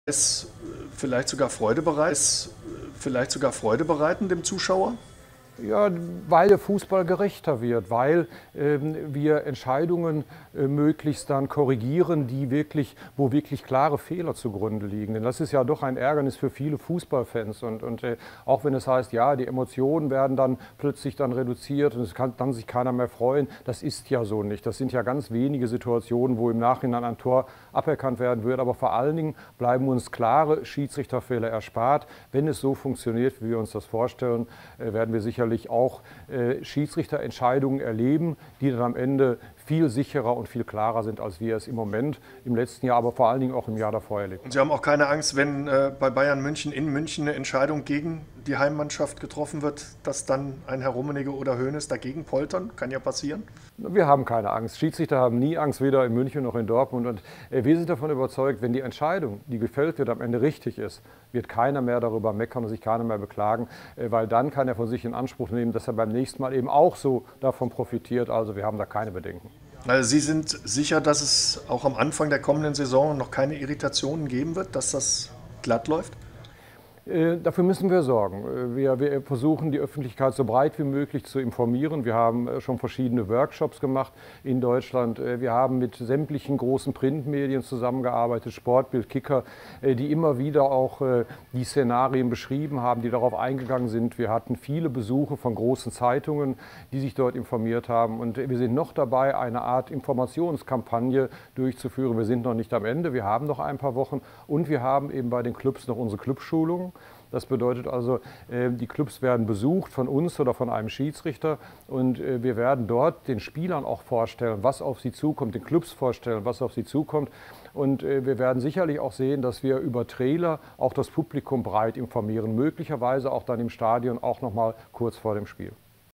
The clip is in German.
Ist vielleicht sogar Freude bereiten dem Zuschauer? Ja, weil der Fußball gerechter wird, weil wir Entscheidungen möglichst dann korrigieren, wo wirklich klare Fehler zugrunde liegen. Denn das ist ja doch ein Ärgernis für viele Fußballfans. Und auch wenn es heißt, ja, die Emotionen werden dann plötzlich dann reduziert und es kann dann sich keiner mehr freuen, das ist ja so nicht. Das sind ja ganz wenige Situationen, wo im Nachhinein ein Tor aberkannt werden wird. Aber vor allen Dingen bleiben uns klare Schiedsrichterfehler erspart. Wenn es so funktioniert, wie wir uns das vorstellen, werden wir sicherlich auch Schiedsrichterentscheidungen erleben, die dann am Ende viel sicherer und viel klarer sind, als wir es im Moment, im letzten Jahr, aber vor allen Dingen auch im Jahr davor erlebt. Und Sie haben auch keine Angst, wenn bei Bayern München in München eine Entscheidung gegen die Heimmannschaft getroffen wird, dass dann ein Herr Rummenigge oder Hoeneß dagegen poltern? Kann ja passieren. Wir haben keine Angst. Schiedsrichter haben nie Angst, weder in München noch in Dortmund. Und wir sind davon überzeugt, wenn die Entscheidung, die gefällt wird, am Ende richtig ist, wird keiner mehr darüber meckern und sich keiner mehr beklagen, weil dann kann er von sich in Anspruch nehmen, dass er beim nächsten Mal eben auch so davon profitiert. Also wir haben da keine Bedenken. Also Sie sind sicher, dass es auch am Anfang der kommenden Saison noch keine Irritationen geben wird, dass das glatt läuft? Dafür müssen wir sorgen. Wir versuchen, die Öffentlichkeit so breit wie möglich zu informieren. Wir haben schon verschiedene Workshops gemacht in Deutschland. Wir haben mit sämtlichen großen Printmedien zusammengearbeitet, Sportbild, Kicker, die immer wieder auch die Szenarien beschrieben haben, die darauf eingegangen sind. Wir hatten viele Besuche von großen Zeitungen, die sich dort informiert haben. Und wir sind noch dabei, eine Art Informationskampagne durchzuführen. Wir sind noch nicht am Ende, wir haben noch ein paar Wochen und wir haben eben bei den Clubs noch unsere Clubschulungen. Das bedeutet also, die Clubs werden besucht von uns oder von einem Schiedsrichter und wir werden dort den Spielern auch vorstellen, was auf sie zukommt, den Clubs vorstellen, was auf sie zukommt. Und wir werden sicherlich auch sehen, dass wir über Trailer auch das Publikum breit informieren, möglicherweise auch dann im Stadion auch noch mal kurz vor dem Spiel.